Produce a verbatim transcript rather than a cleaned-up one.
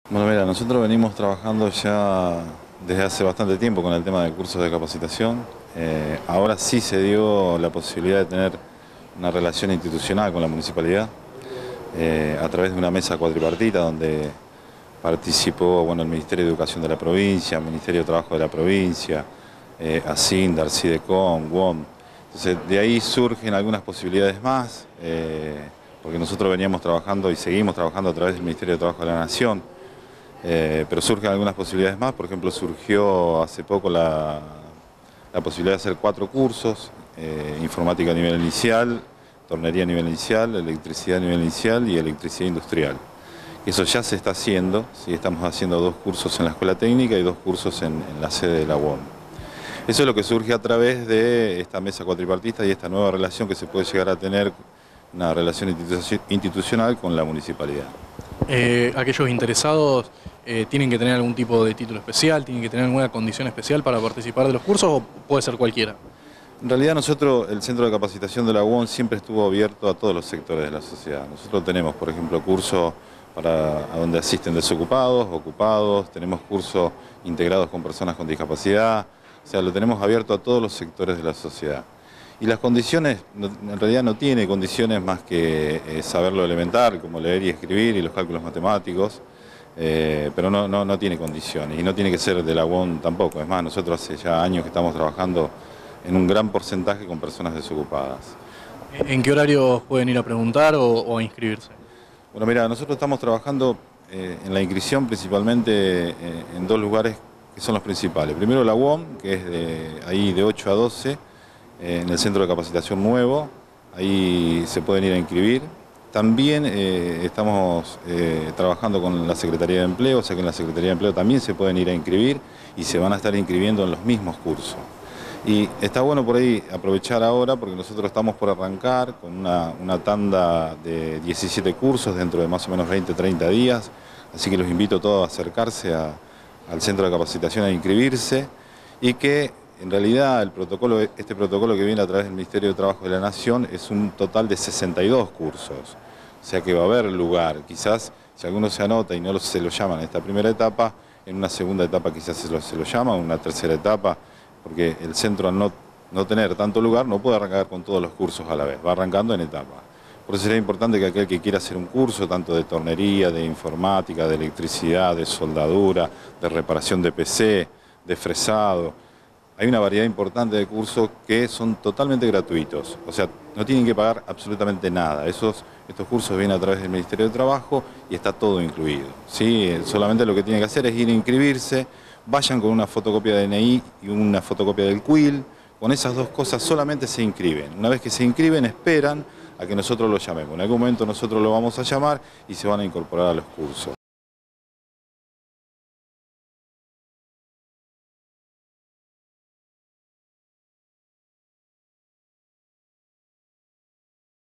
Bueno, mira, nosotros venimos trabajando ya desde hace bastante tiempo con el tema de cursos de capacitación. Eh, ahora sí se dio la posibilidad de tener una relación institucional con la municipalidad eh, a través de una mesa cuatripartita donde participó bueno, el Ministerio de Educación de la provincia, el Ministerio de Trabajo de la provincia, eh, ASINDAR, SIDECOM, WOM. Entonces de ahí surgen algunas posibilidades más, eh, porque nosotros veníamos trabajando y seguimos trabajando a través del Ministerio de Trabajo de la Nación. Eh, pero surgen algunas posibilidades más. Por ejemplo, surgió hace poco la, la posibilidad de hacer cuatro cursos: eh, informática a nivel inicial, tornería a nivel inicial, electricidad a nivel inicial y electricidad industrial. Eso ya se está haciendo, ¿sí? Estamos haciendo dos cursos en la escuela técnica y dos cursos en, en la sede de la U O M. Eso es lo que surge a través de esta mesa cuatripartista y esta nueva relación que se puede llegar a tener, una relación institucional con la municipalidad. Eh, aquellos interesados eh, tienen que tener algún tipo de título especial, tienen que tener alguna condición especial para participar de los cursos, o puede ser cualquiera. En realidad nosotros, el Centro de Capacitación de la U O M siempre estuvo abierto a todos los sectores de la sociedad. Nosotros tenemos, por ejemplo, cursos para a donde asisten desocupados, ocupados, tenemos cursos integrados con personas con discapacidad, o sea, lo tenemos abierto a todos los sectores de la sociedad. Y las condiciones, en realidad no tiene condiciones más que eh, saber lo elemental, como leer y escribir y los cálculos matemáticos, eh, pero no, no, no tiene condiciones y no tiene que ser de la U O M tampoco. Es más, nosotros hace ya años que estamos trabajando en un gran porcentaje con personas desocupadas. ¿En qué horarios pueden ir a preguntar o, o a inscribirse? Bueno, mira, nosotros estamos trabajando eh, en la inscripción principalmente eh, en dos lugares que son los principales. Primero la U O M, que es de, ahí de ocho a doce, en el centro de capacitación nuevo, ahí se pueden ir a inscribir. También eh, estamos eh, trabajando con la Secretaría de Empleo, o sea que en la Secretaría de Empleo también se pueden ir a inscribir y se van a estar inscribiendo en los mismos cursos. Y está bueno por ahí aprovechar ahora porque nosotros estamos por arrancar con una, una tanda de diecisiete cursos dentro de más o menos veinte, treinta días, así que los invito a todos a acercarse a, al centro de capacitación a inscribirse y que en realidad el protocolo, este protocolo que viene a través del Ministerio de Trabajo de la Nación es un total de sesenta y dos cursos, o sea que va a haber lugar. Quizás si alguno se anota y no se lo llaman en esta primera etapa, en una segunda etapa quizás se lo, se lo llama, en una tercera etapa, porque el centro al no, no tener tanto lugar no puede arrancar con todos los cursos a la vez, va arrancando en etapas. Por eso sería importante que aquel que quiera hacer un curso, tanto de tornería, de informática, de electricidad, de soldadura, de reparación de P C, de fresado, hay una variedad importante de cursos que son totalmente gratuitos, o sea, no tienen que pagar absolutamente nada. Esos, estos cursos vienen a través del Ministerio de Trabajo y está todo incluido, ¿sí? Solamente lo que tienen que hacer es ir a inscribirse, vayan con una fotocopia de D N I y una fotocopia del C U I L, con esas dos cosas solamente se inscriben. Una vez que se inscriben, esperan a que nosotros los llamemos. En algún momento nosotros lo vamos a llamar y se van a incorporar a los cursos.